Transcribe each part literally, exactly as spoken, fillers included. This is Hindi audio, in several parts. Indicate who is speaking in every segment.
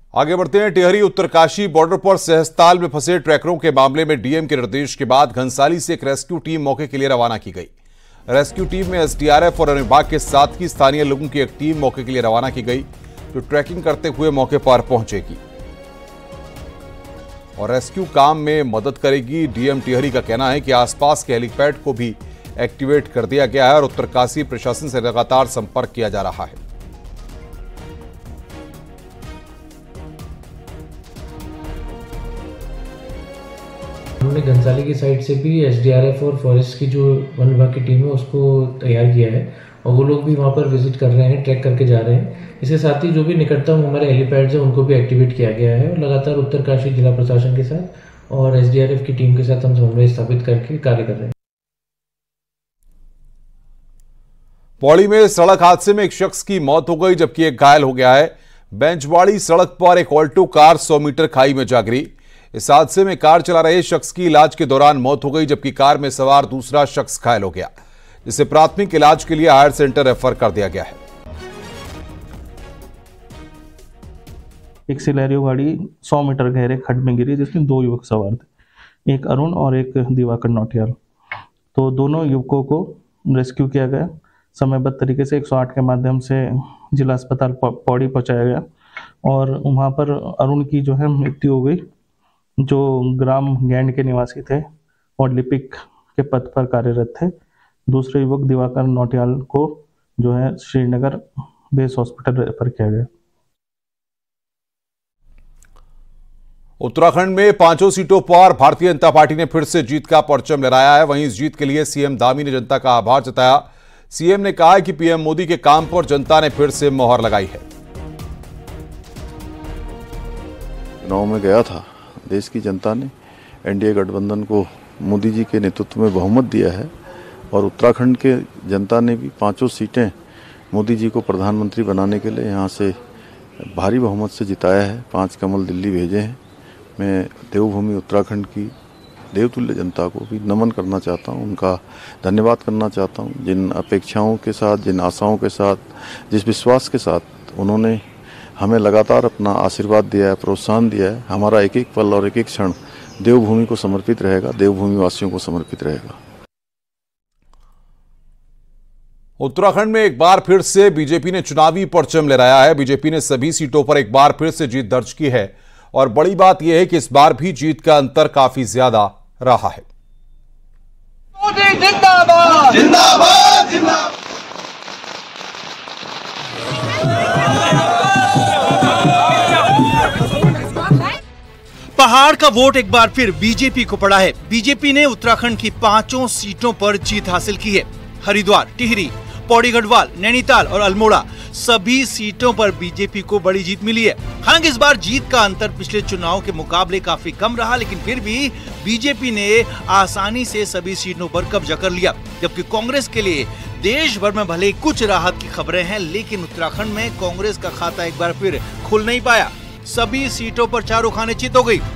Speaker 1: आगे बढ़ते हैं। टिहरी उत्तरकाशी बॉर्डर पर सहस्ताल में फंसे ट्रैकरों के मामले में डीएम के निर्देश के बाद घनसाली से एक रेस्क्यू टीम मौके के लिए रवाना की गई। रेस्क्यू टीम में एसडीआरएफ और वन विभाग के साथ ही स्थानीय लोगों की एक टीम मौके के लिए रवाना की गई, जो ट्रैकिंग करते हुए मौके पर पहुंचेगी और रेस्क्यू काम में मदद करेगी। डीएम टिहरी का कहना है कि आसपास के हेलीपैड को भी एक्टिवेट कर दिया गया है और उत्तरकाशी प्रशासन से लगातार संपर्क किया जा रहा है।
Speaker 2: हमने घनसाली की साइड से भी एसडीआरएफ और फॉरेस्ट की जो वन विभाग की टीम है उसको तैयार किया है और वो लोग भी वहाँ पर विजिट कर रहे हैं, ट्रैक करके जा रहे हैं। इसके साथ ही जो भी निकटतम हमारे हेलीपैड्स हैं उनको भी एक्टिवेट किया गया है और लगातार उत्तरकाशी जिला प्रशासन के साथ और एसडीआरएफ की टीम के साथ हम समन्वय स्थापित करके कार्य कर रहे हैं।
Speaker 1: पौड़ी में सड़क हादसे में एक शख्स की मौत हो गई जबकि एक घायल हो गया है। बेंचवाड़ी सड़क पर एक ऑल्टो कार सौ मीटर खाई में जा गिरी। इस हादसे में कार चला रहे शख्स की इलाज के दौरान मौत हो गई जबकि कार में सवार दूसरा शख्स घायल हो गया, जिसे प्राथमिक इलाज के लिए हायर सेंटर रेफर कर दिया गया है।
Speaker 3: एक सिलेरियो गाड़ी सौ मीटर गहरे खड्ड में गिरी जिसमें दो युवक सवार थे, एक अरुण और एक दिवाकर नौटियाल। तो दोनों युवकों को रेस्क्यू किया गया, समयबद्ध तरीके से एक सौ आठ के माध्यम से जिला अस्पताल पौड़ी पहुंचाया गया और वहां पर अरुण की जो है मृत्यु हो गई, जो ग्राम गैंड के निवासी थे और लिपिक के पद पर कार्यरत थे। दूसरे युवक दिवाकर नौटियाल को जो है श्रीनगर बेस हॉस्पिटल रेफर किया गया।
Speaker 1: उत्तराखंड में पांचों सीटों पर भारतीय जनता पार्टी ने फिर से जीत का परचम लहराया है। वहीं इस जीत के लिए सीएम धामी ने जनता का आभार जताया। सीएम ने कहा कि पीएम मोदी के काम पर जनता ने फिर से मोहर लगाई है।
Speaker 4: चुनाव में गया था, देश की जनता ने एनडीए गठबंधन को मोदी जी के नेतृत्व में बहुमत दिया है और उत्तराखंड के जनता ने भी पांचों सीटें मोदी जी को प्रधानमंत्री बनाने के लिए यहाँ से भारी बहुमत से जिताया है। पांच कमल दिल्ली भेजे हैं। मैं देवभूमि उत्तराखंड की देवतुल्य जनता को भी नमन करना चाहता हूँ, उनका धन्यवाद करना चाहता हूँ। जिन अपेक्षाओं के साथ, जिन आशाओं के साथ, जिस विश्वास के साथ उन्होंने हमें लगातार अपना आशीर्वाद दिया है, प्रोत्साहन दिया है, हमारा एक एक पल और एक एक क्षण देवभूमि को समर्पित रहेगा, देवभूमि वासियों को समर्पित रहेगा।
Speaker 1: उत्तराखंड में एक बार फिर से बीजेपी ने चुनावी परचम लहराया है। बीजेपी ने सभी सीटों पर एक बार फिर से जीत दर्ज की है और बड़ी बात यह है कि इस बार भी जीत का अंतर काफी ज्यादा रहा है।
Speaker 5: जिंदाबाद जिंदाबाद जिंदाबाद।
Speaker 6: पहाड़ का वोट एक बार फिर बीजेपी को पड़ा है। बीजेपी ने उत्तराखंड की पांचों सीटों पर जीत हासिल की है। हरिद्वार, टिहरी, पौड़ी गढ़वाल, नैनीताल और अल्मोड़ा सभी सीटों पर बीजेपी को बड़ी जीत मिली है। हालांकि इस बार जीत का अंतर पिछले चुनाव के मुकाबले काफी कम रहा, लेकिन फिर भी बीजेपी ने आसानी से सभी सीटों पर कब्जा कर लिया। जबकि कांग्रेस के लिए देश भर में भले कुछ राहत की खबरें हैं, लेकिन उत्तराखंड में कांग्रेस का खाता एक बार फिर खुल नहीं पाया। सभी सीटों पर चारों खाने चित हो गई।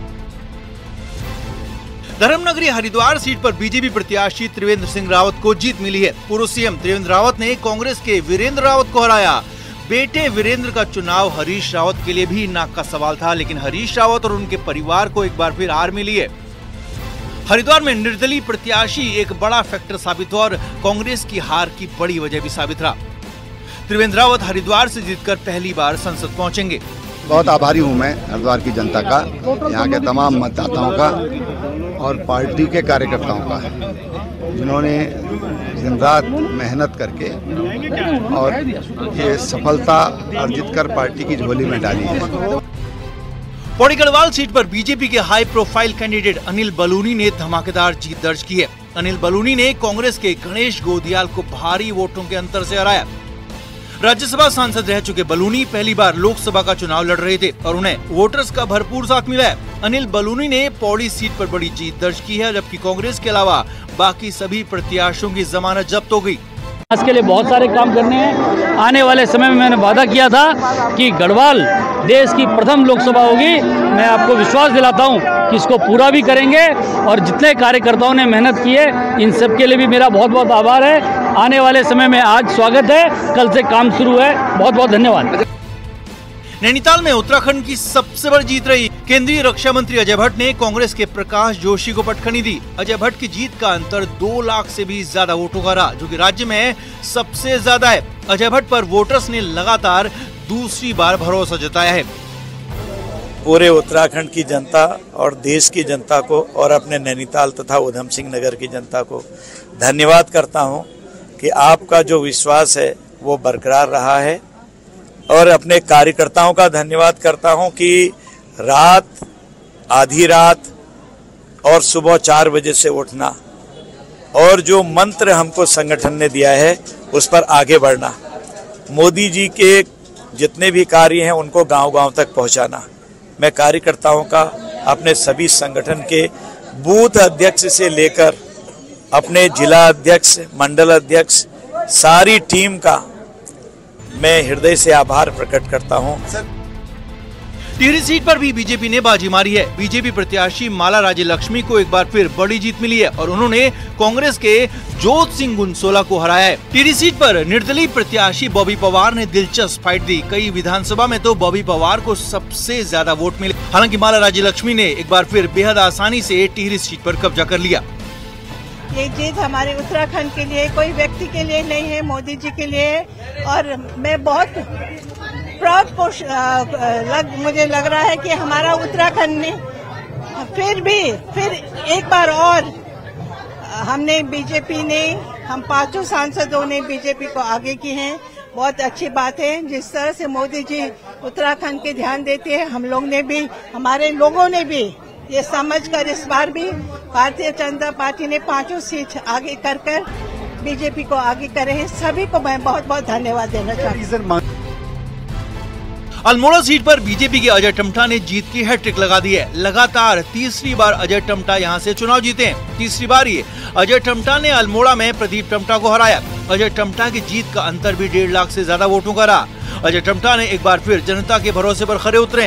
Speaker 6: धर्मनगरी हरिद्वार सीट पर बीजेपी प्रत्याशी त्रिवेंद्र सिंह रावत को जीत मिली है। पूर्व सीएम त्रिवेंद्र रावत ने कांग्रेस के वीरेंद्र रावत को हराया। बेटे वीरेंद्र का चुनाव हरीश रावत के लिए भी नाक का सवाल था, लेकिन हरीश रावत और उनके परिवार को एक बार फिर हार मिली है। हरिद्वार में निर्दलीय प्रत्याशी एक बड़ा फैक्टर साबित हुआ और कांग्रेस की हार की बड़ी वजह भी साबित रहा। त्रिवेंद्र रावत हरिद्वार से जीतकर पहली बार संसद पहुंचेंगे।
Speaker 7: बहुत आभारी हूं मैं हरिद्वार की जनता का, यहाँ के तमाम मतदाताओं का और पार्टी के कार्यकर्ताओं का, जिन्होंने दिन रात मेहनत करके और ये सफलता अर्जित कर पार्टी की झोली में डाली है।
Speaker 6: पौड़ी गढ़वाल सीट पर बीजेपी के high profile candidate Anil Baluni ने धमाकेदार जीत दर्ज की है। अनिल बलूनी ने कांग्रेस के गणेश गोदियाल को भारी वोटों के अंतर से हराया। राज्यसभा सांसद रह चुके बलूनी पहली बार लोकसभा का चुनाव लड़ रहे थे और उन्हें वोटर्स का भरपूर साथ मिला है। अनिल बलूनी ने पौड़ी सीट पर बड़ी जीत दर्ज की है, जबकि कांग्रेस के अलावा बाकी सभी प्रत्याशियों की जमानत जब्त हो गई।
Speaker 8: इसके लिए बहुत सारे काम करने हैं। आने वाले समय में मैंने वादा किया था कि गढ़वाल देश की प्रथम लोकसभा होगी। मैं आपको विश्वास दिलाता हूं कि इसको पूरा भी करेंगे और जितने कार्यकर्ताओं ने मेहनत की है इन सब के लिए भी मेरा बहुत बहुत आभार है। आने वाले समय में आज स्वागत है, कल से काम शुरू है। बहुत बहुत धन्यवाद।
Speaker 6: नैनीताल में उत्तराखंड की सबसे बड़ी जीत रही। केंद्रीय रक्षा मंत्री अजय भट्ट ने कांग्रेस के प्रकाश जोशी को पटखनी दी। अजय भट्ट की जीत का अंतर दो लाख से भी ज्यादा वोटों का रहा, जो कि राज्य में सबसे ज्यादा है। अजय भट्ट पर वोटर्स ने लगातार दूसरी बार भरोसा जताया है।
Speaker 9: पूरे उत्तराखंड की जनता और देश की जनता को और अपने नैनीताल तथा उधम सिंह नगर की जनता को धन्यवाद करता हूं कि आपका जो विश्वास है वो बरकरार रहा है। और अपने कार्यकर्ताओं का धन्यवाद करता हूं कि रात, आधी रात और सुबह चार बजे से उठना और जो मंत्र हमको संगठन ने दिया है उस पर आगे बढ़ना, मोदी जी के जितने भी कार्य हैं उनको गांव-गांव तक पहुंचाना। मैं कार्यकर्ताओं का, अपने सभी संगठन के बूथ अध्यक्ष से लेकर अपने जिला अध्यक्ष, मंडल अध्यक्ष, सारी टीम का मैं हृदय से आभार प्रकट करता हूं।
Speaker 6: टिहरी सीट पर भी बीजेपी ने बाजी मारी है। बीजेपी प्रत्याशी माला राज्य लक्ष्मी को एक बार फिर बड़ी जीत मिली है और उन्होंने कांग्रेस के जोत सिंह गुनसोला को हराया है। टिहरी सीट पर निर्दलीय प्रत्याशी बॉबी पवार ने दिलचस्प फाइट दी। कई विधानसभा में तो बॉबी पवार को सबसे ज्यादा वोट मिले। हालांकि माला राज्य लक्ष्मी ने एक बार फिर बेहद आसानी से टिहरी सीट पर कब्जा कर लिया।
Speaker 10: ये जीत हमारे उत्तराखंड के लिए, कोई व्यक्ति के लिए नहीं है, मोदी जी के लिए। और मैं बहुत प्राउड लग मुझे लग रहा है कि हमारा उत्तराखंड ने फिर भी फिर एक बार और हमने बीजेपी ने हम पांचों सांसदों ने बीजेपी को आगे की है। बहुत अच्छी बात है जिस तरह से मोदी जी उत्तराखंड के ध्यान देते हैं। हम लोग ने भी, हमारे लोगों ने भी ये समझकर इस बार भी भारतीय जनता पार्टी ने पांचों सीट आगे कर कर बीजेपी को आगे करे हैं। सभी को मैं बहुत बहुत धन्यवाद देना चाहती हूँ।
Speaker 6: अल्मोड़ा सीट पर बीजेपी के अजय टम्टा ने जीत की हैट्रिक लगा दी है। लगातार तीसरी बार अजय टम्टा यहां से चुनाव जीते हैं। तीसरी बार ये अजय टम्टा ने अल्मोड़ा में प्रदीप टम्टा को हराया। अजय टम्टा की जीत का अंतर भी डेढ़ लाख से ज्यादा वोटों का रहा। अजय टम्टा ने एक बार फिर जनता के भरोसे पर खरे उतरे।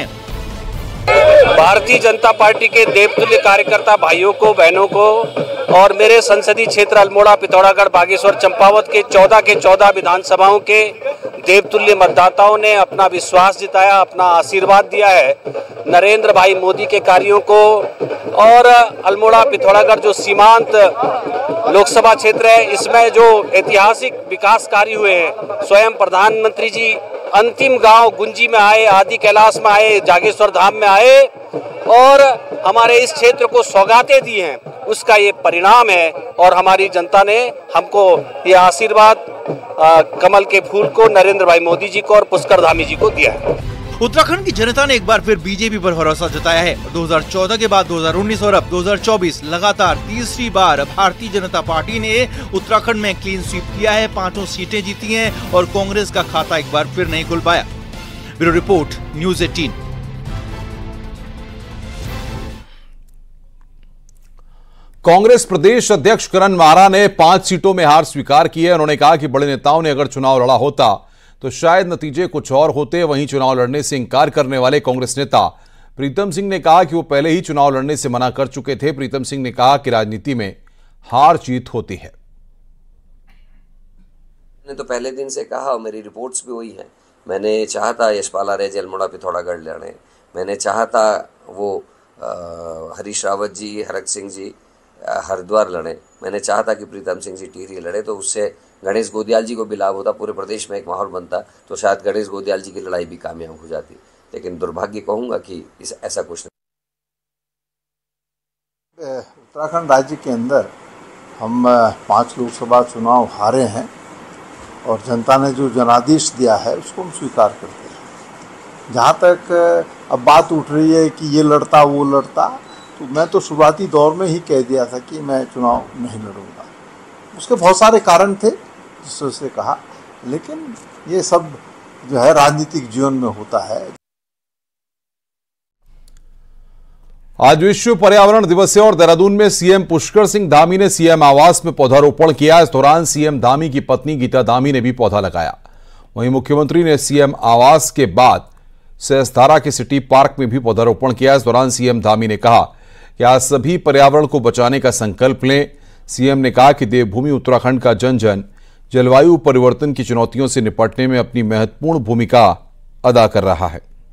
Speaker 11: भारतीय जनता पार्टी के देवतुल्य कार्यकर्ता भाइयों को, बहनों को और मेरे संसदीय क्षेत्र अल्मोड़ा, पिथौरागढ़, बागेश्वर, चंपावत के चौदह के चौदह विधानसभाओं के देवतुल्य मतदाताओं ने अपना विश्वास जिताया, अपना आशीर्वाद दिया है नरेंद्र भाई मोदी के कार्यों को। और अल्मोड़ा, पिथौरागढ़ जो सीमांत लोकसभा क्षेत्र है, इसमें जो ऐतिहासिक विकास कार्य हुए हैं, स्वयं प्रधानमंत्री जी अंतिम गांव गुंजी में आए, आदि कैलाश में आए, जागेश्वर धाम में आए और हमारे इस क्षेत्र को सौगातें दी हैं, उसका ये परिणाम है। और हमारी जनता ने हमको ये आशीर्वाद कमल के फूल को, नरेंद्र भाई मोदी जी को और पुष्कर धामी जी को दिया है।
Speaker 6: उत्तराखंड की जनता ने एक बार फिर बीजेपी पर भरोसा जताया है। दो हज़ार चौदह के बाद दो हज़ार उन्नीस और अब दो हज़ार चौबीस लगातार तीसरी बार भारतीय जनता पार्टी ने उत्तराखंड में क्लीन स्वीप किया है। पांचों सीटें जीती हैं और कांग्रेस का खाता एक बार फिर नहीं खुल पाया। ब्यूरो रिपोर्ट, न्यूज़ अठारह।
Speaker 1: कांग्रेस प्रदेश अध्यक्ष करण मारा ने पांच सीटों में हार स्वीकार की है। उन्होंने कहा कि बड़े नेताओं ने अगर चुनाव लड़ा होता तो शायद नतीजे कुछ और होते। वहीं चुनाव लड़ने से इंकार करने वाले कांग्रेस नेता प्रीतम सिंह ने कहा कि वो पहले ही चुनाव लड़ने से मना कर चुके थे। प्रीतम सिंह ने कहा कि राजनीति में हार जीत होती है।
Speaker 12: मैंने तो पहले दिन से कहा और मेरी रिपोर्ट्स भी वही है। मैंने चाहा था यशपाल आर्य अल्मोड़ा पिथौरागढ़ लड़े, मैंने चाहा था वो हरीश रावत जी, हरक सिंह जी हरिद्वार लड़े, मैंने चाहा था कि प्रीतम सिंह जी टिहरी लड़े, तो उससे गणेश गोदियाल जी को भी लाभ होता, पूरे प्रदेश में एक माहौल बनता, तो शायद गणेश गोदियाल जी की लड़ाई भी कामयाब हो जाती। लेकिन दुर्भाग्य कहूँगा कि इस ऐसा कुछ नहीं।
Speaker 13: उत्तराखंड राज्य के अंदर हम पांच लोकसभा चुनाव हारे हैं और जनता ने जो जनादेश दिया है उसको हम स्वीकार करते हैं। जहाँ तक अब बात उठ रही है कि ये लड़ता वो लड़ता, तो मैं तो शुरुआती दौर में ही कह दिया था कि मैं चुनाव नहीं लड़ूंगा। उसके बहुत सारे कारण थे जिससे से कहा, लेकिन ये सब जो है राजनीतिक जीवन में होता है।
Speaker 1: आज विश्व पर्यावरण दिवस है और देहरादून में सीएम पुष्कर सिंह धामी ने सीएम आवास में पौधारोपण किया। इस दौरान सीएम धामी की पत्नी गीता धामी ने भी पौधा लगाया। वहीं मुख्यमंत्री ने सीएम आवास के बाद सहस्त्रधारा के सिटी पार्क में भी पौधारोपण किया। इस दौरान सीएम धामी ने कहा कि आज सभी पर्यावरण को बचाने का संकल्प लें। सीएम ने कहा कि देवभूमि उत्तराखंड का जन जन जलवायु परिवर्तन की चुनौतियों से निपटने में अपनी महत्वपूर्ण भूमिका अदा कर रहा है।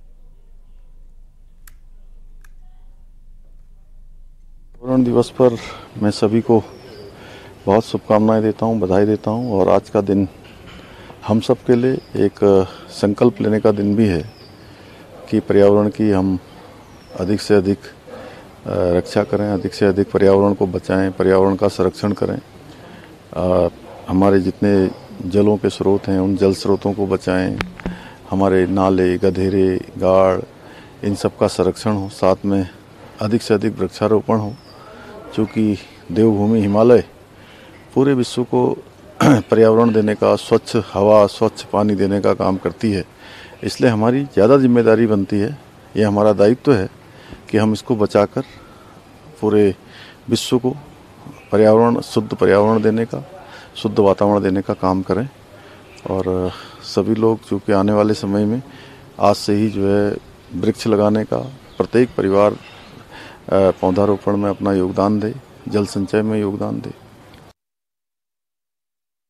Speaker 4: पर्यावरण दिवस पर मैं सभी को बहुत शुभकामनाएं देता हूं, बधाई देता हूं और आज का दिन हम सब के लिए एक संकल्प लेने का दिन भी है कि पर्यावरण की हम अधिक से अधिक रक्षा करें, अधिक से अधिक पर्यावरण को बचाएं, पर्यावरण का संरक्षण करें। आ, हमारे जितने जलों के स्रोत हैं उन जल स्रोतों को बचाएं, हमारे नाले, गधेरे, गाड़, इन सब का संरक्षण हो, साथ में अधिक से अधिक वृक्षारोपण हो, क्योंकि देवभूमि हिमालय पूरे विश्व को पर्यावरण देने का, स्वच्छ हवा, स्वच्छ पानी देने का काम करती है। इसलिए हमारी ज़्यादा जिम्मेदारी बनती है, ये हमारा दायित्व है कि हम इसको बचाकर पूरे विश्व को पर्यावरण, शुद्ध पर्यावरण देने का, शुद्ध वातावरण देने का काम करें। और सभी लोग चूँकि आने वाले समय में आज से ही जो है वृक्ष लगाने का, प्रत्येक परिवार पौधारोपण में अपना योगदान दे, जल संचय में योगदान दे।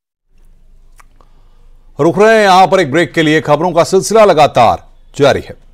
Speaker 1: रुक रहे हैं यहां पर एक ब्रेक के लिए। खबरों का सिलसिला लगातार जारी है।